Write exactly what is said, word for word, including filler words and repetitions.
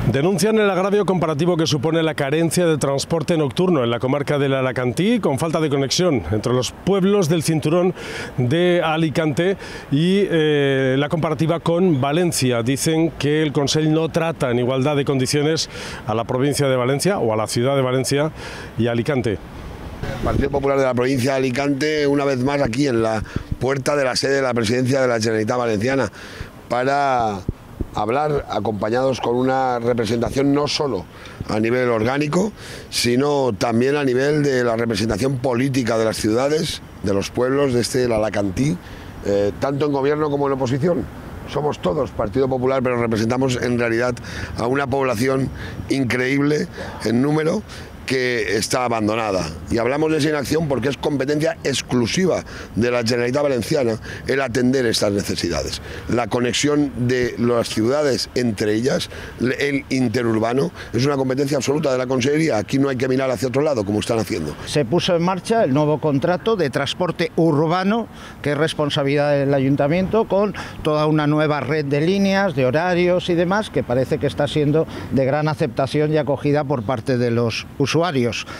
Denuncian el agravio comparativo que supone la carencia de transporte nocturno en la comarca del Alacantí, con falta de conexión entre los pueblos del cinturón de Alicante y eh, la comparativa con Valencia. Dicen que el Consell no trata en igualdad de condiciones a la provincia de Valencia o a la ciudad de Valencia y a Alicante. Partido Popular de la provincia de Alicante, una vez más aquí en la puerta de la sede de la presidencia de la Generalitat Valenciana, para hablar acompañados con una representación no solo a nivel orgánico, sino también a nivel de la representación política de las ciudades, de los pueblos de este el Alacantí, eh, tanto en gobierno como en oposición. Somos todos Partido Popular, pero representamos en realidad a una población increíble en número, que está abandonada. Y hablamos de esa inacción porque es competencia exclusiva de la Generalitat Valenciana el atender estas necesidades. La conexión de las ciudades entre ellas, el interurbano, es una competencia absoluta de la Consellería. Aquí no hay que mirar hacia otro lado, como están haciendo. Se puso en marcha el nuevo contrato de transporte urbano, que es responsabilidad del Ayuntamiento, con toda una nueva red de líneas, de horarios y demás, que parece que está siendo de gran aceptación y acogida por parte de los usuarios.